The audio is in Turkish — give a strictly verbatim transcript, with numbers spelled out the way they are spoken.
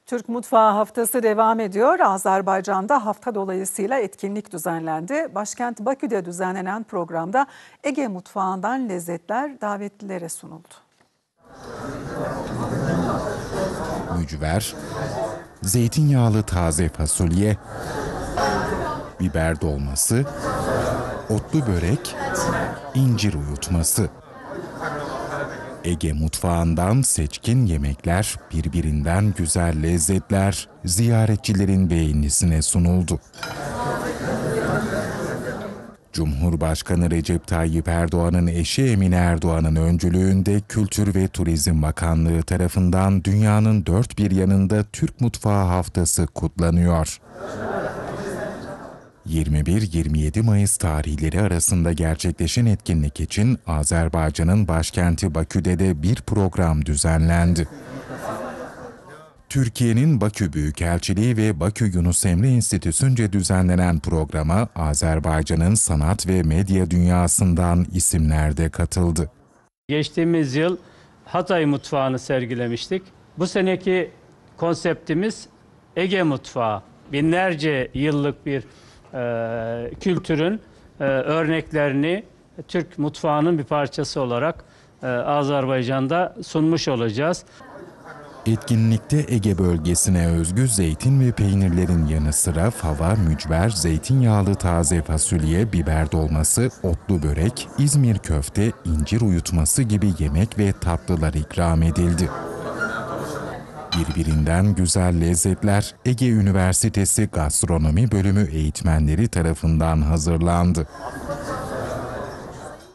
Türk Mutfağı Haftası devam ediyor. Azerbaycan'da hafta dolayısıyla etkinlik düzenlendi. Başkent Bakü'de düzenlenen programda Ege mutfağından lezzetler davetlilere sunuldu. Mücver, zeytinyağlı taze fasulye, biber dolması, otlu börek, incir uyutması. Ege mutfağından seçkin yemekler, birbirinden güzel lezzetler ziyaretçilerin beğenisine sunuldu. Cumhurbaşkanı Recep Tayyip Erdoğan'ın eşi Emine Erdoğan'ın öncülüğünde Kültür ve Turizm Bakanlığı tarafından dünyanın dört bir yanında Türk Mutfağı Haftası kutlanıyor. yirmi bir yirmi yedi Mayıs tarihleri arasında gerçekleşen etkinlik için Azerbaycan'ın başkenti Bakü'de de bir program düzenlendi. Türkiye'nin Bakü Büyükelçiliği ve Bakü Yunus Emre Enstitüsü'nce düzenlenen programa Azerbaycan'ın sanat ve medya dünyasından isimler de katıldı. Geçtiğimiz yıl Hatay mutfağını sergilemiştik. Bu seneki konseptimiz Ege mutfağı. Binlerce yıllık bir e, kültürün e, örneklerini Türk mutfağının bir parçası olarak e, Azerbaycan'da sunmuş olacağız. Etkinlikte Ege bölgesine özgü zeytin ve peynirlerin yanı sıra fava, mücver, zeytinyağlı taze fasulye, biber dolması, otlu börek, İzmir köfte, incir uyutması gibi yemek ve tatlılar ikram edildi. Birbirinden güzel lezzetler Ege Üniversitesi Gastronomi Bölümü eğitmenleri tarafından hazırlandı.